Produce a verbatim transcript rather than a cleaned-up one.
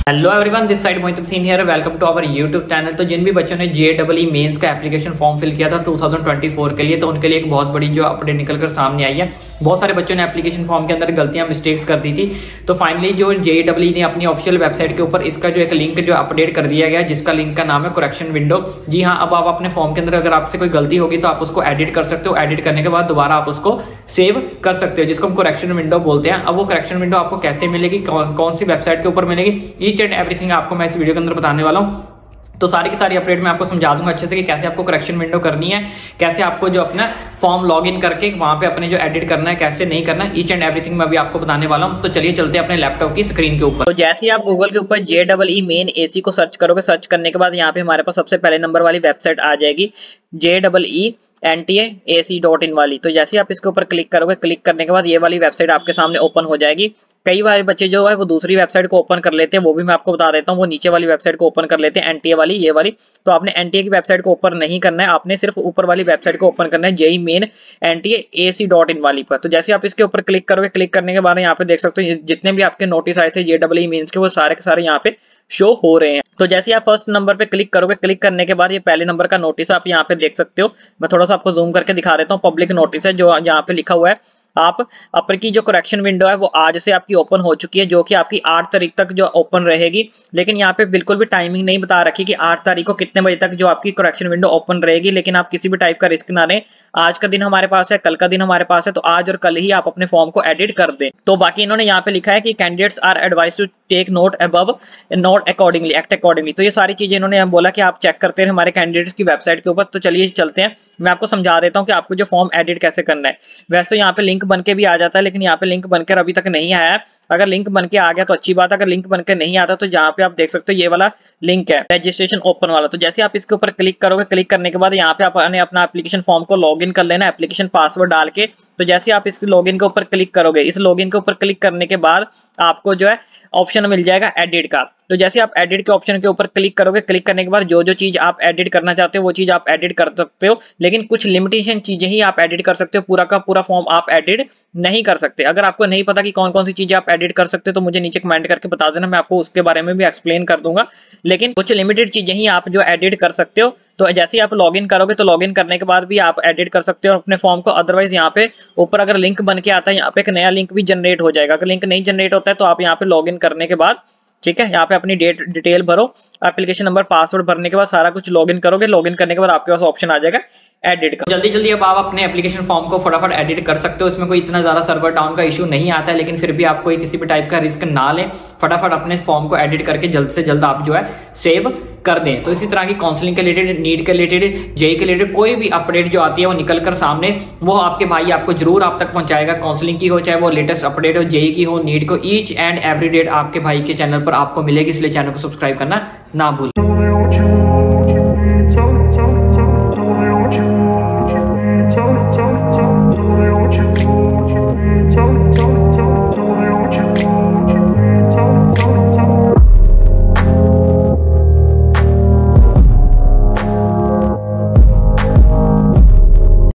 Hello everyone, this side Mohit Singh here, welcome to our YouTube channel. तो जिन भी बच्चों ने जे डबल ई मेंस का एप्लीकेशन फॉर्म फिल किया था दो हज़ार चौबीस के लिए, तो उनके लिए एक बहुत बड़ी जो अपडेट निकल कर सामने आई है। बहुत सारे बच्चों ने एप्लीकेशन फॉर्म के अंदर गलतियां मिस्टेक्स कर दी थी, तो फाइनली जो जे डबल ई ने अपनी ऑफिशियल वेबसाइट के ऊपर इसका जो एक लिंक जो अपडेट कर दिया गया, जिसका लिंक का नाम है करेक्शन विंडो। जी हाँ, अब आप अपने फॉर्म के अंदर अगर आपसे कोई गलती होगी तो आप उसको एडिट कर सकते हो। एडिट करने के बाद दोबारा आप उसको सेव कर सकते हो, जिसको हम करेक्शन विंडो बोलते हैं। अब वो करेक्शन विंडो आपको कैसे मिलेगी, कौन, कौन सी वेबसाइट के ऊपर मिलेगी, ईच एंड एवरीथिंग आपको मैं इस वीडियो के अंदर बताने वाला हूं। तो सारी की सारी अपडेट मैं आपको समझा दूंगा अच्छे से कि कैसे आपको करेक्शन विंडो करनी है, कैसे आपको जो अपना फॉर्म लॉगिन करके वहां पे अपने जो एडिट करना है, कैसे नहीं करना है, ईच एंड एवरीथिंग मैं अभी आपको बताने वाला हूं। तो चलिए चलते हैं अपने लैपटॉप की स्क्रीन के ऊपर। तो जैसे ही आप गूगल के ऊपर जे डबल ई मेन एसी को सर्च करोगे, सर्च करने के बाद यहाँ पे हमारे पास सबसे पहले नंबर वाली वेबसाइट आ जाएगी, J double E N T A C dot in वाली। तो जैसे ही आप इसके ऊपर क्लिक करोगे, क्लिक करने के बाद ये वाली वेबसाइट आपके सामने ओपन हो जाएगी। कई बार बच्चे जो है वो दूसरी वेबसाइट को ओपन कर लेते हैं, वो भी मैं आपको बता देता हूँ। वो नीचे वाली वेबसाइट को ओपन कर लेते हैं, एन टी ए वाली, ये वाली। तो आपने एन टी ए की वेबसाइट को ओपन नहीं करना है, आपने सिर्फ ऊपर वाली वेबसाइट को ओपन करना है, JEE main N T A C dot in वाली पर। तो जैसे आप इसके ऊपर क्लिक करोगे, क्लिक करने के बाद यहाँ पे देख सकते हो जितने भी आपके नोटिस आए थे जे डबल ई मेंस के, वो सारे के सारे यहाँ पे शो हो रहे हैं। तो जैसे आप फर्स्ट नंबर पे क्लिक करोगे, क्लिक करने के बाद ये पहले नंबर का नोटिस आप यहाँ पे देख सकते हो। मैं थोड़ा सा आपको जूम करके दिखा देता हूँ। पब्लिक नोटिस है जो यहाँ पे लिखा हुआ है। आप अपर की जो करेक्शन विंडो है वो आज से आपकी ओपन हो चुकी है, जो कि आपकी आठ तारीख तक जो ओपन रहेगी। लेकिन यहाँ पे बिल्कुल भी टाइमिंग नहीं बता रखी कि आठ तारीख को कितने बजे तक जो आपकी करेक्शन विंडो ओपन रहेगी। लेकिन आप किसी भी टाइप का रिस्क ना लें, आज का दिन हमारे पास है, कल का दिन हमारे पास है, तो आज और कल ही आप अपने फॉर्म को एडिट कर दें। तो बाकी इन्होंने यहाँ पे लिखा है कि candidates are advised to take note above, note accordingly, act accordingly. तो ये सारी चीजें इन्होंने बोला कि आप चेक करते हैं हमारे कैंडिडेट्स की वेबसाइट के ऊपर। तो चलिए चलते हैं, मैं आपको समझा देता हूँ कि आपको जो फॉर्म एडिट कैसे करना है। वैसे तो यहाँ पे लिंक बन के भी आ जाता है, लेकिन यहाँ पे लिंक बनकर अभी तक नहीं आया है। अगर लिंक बन के आ गया तो अच्छी बात है, अगर लिंक बनकर नहीं आता तो यहाँ पे आप देख सकते हो ये वाला लिंक है, रजिस्ट्रेशन ओपन वाला। तो जैसे आप इसके ऊपर क्लिक करोगे, क्लिक करने के बाद यहाँ पे आपने अपना एप्लीकेशन फॉर्म को लॉगिन कर लेना, एप्लीकेशन पासवर्ड डाल के। तो जैसे आप इस लॉगिन के ऊपर क्लिक करोगे, इस लॉगिन के ऊपर क्लिक करने के बाद आपको जो है ऑप्शन मिल जाएगा एडिट का। तो जैसे आप एडिट के ऑप्शन के ऊपर क्लिक करोगे, क्लिक करने के बाद जो जो चीज आप एडिट करना चाहते हो वो चीज आप एडिट कर सकते हो। लेकिन कुछ लिमिटेशन चीजें ही आप एडिट कर सकते हो, पूरा का पूरा फॉर्म आप एडिट नहीं कर सकते। अगर आपको नहीं पता कि कौन कौन सी चीजें आप एडिट कर सकते हो तो मुझे नीचे कमेंट करके बता देना, मैं आपको उसके बारे में भी एक्सप्लेन कर दूंगा। लेकिन कुछ लिमिटेड चीजें ही आप जो एडिट कर सकते हो। तो जैसे ही आप लॉगिन करोगे, तो लॉगिन करने के बाद भी आप एडिट कर सकते हो अपने फॉर्म को। अदरवाइज यहाँ पे ऊपर अगर लिंक बन के आता है, यहाँ पे एक नया लिंक भी जनरेट हो जाएगा। अगर लिंक नहीं जनरेट होता है तो आप यहाँ पे लॉगिन करने के बाद, ठीक है, यहाँ पे अपनी डेट डिटेल भरो, एप्लीकेशन नंबर, पासवर्ड भरने के बाद सारा कुछ लॉगिन करोगे। लॉगिन करने के बाद आपके पास ऑप्शन आ जाएगा एडिट का। जल्दी जल्दी अब आप अपने एप्लीकेशन फॉर्म को फटाफट एडिट कर सकते हो। इसमें कोई इतना ज्यादा सर्वर डाउन का इशू नहीं आता है, लेकिन फिर भी आप कोई किसी भी टाइप का रिस्क ना लें, फटाफट अपने फॉर्म को एडिट करके जल्द से जल्द आप जो है सेव कर दें। तो इसी तरह की काउंसलिंग के रिलेटेड, नीट के रिलेटेड, जेई के रिलेटेड कोई भी अपडेट जो आती है वो निकल कर सामने, वो आपके भाई आपको जरूर आप तक पहुंचाएगा। काउंसलिंग की हो, चाहे वो लेटेस्ट अपडेट हो, जेई की हो, नीट को, ईच एंड एवरी डेट आपके भाई के चैनल पर आपको मिलेगी। इसलिए चैनल को सब्सक्राइब करना ना भूलें।